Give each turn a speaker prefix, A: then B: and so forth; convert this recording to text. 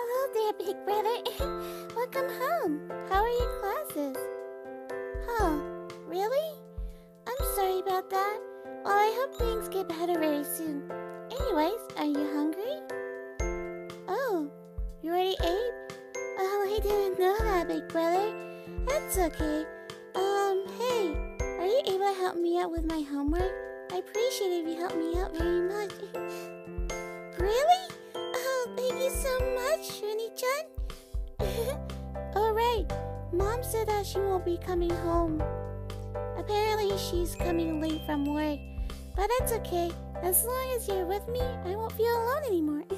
A: Hello there, big brother. Welcome home. How are your classes? Huh, really? I'm sorry about that. Well, I hope things get better very soon. Anyways, are you hungry? Oh, you already ate? Oh, I didn't know that, big brother. That's okay. Hey, are you able to help me out with my homework? I appreciate it if you help me out very much. Really? Oh, thank you so much, Shuni-chan. Alright, Mom said that she won't be coming home. Apparently, she's coming late from work. But that's okay. As long as you're with me, I won't feel alone anymore.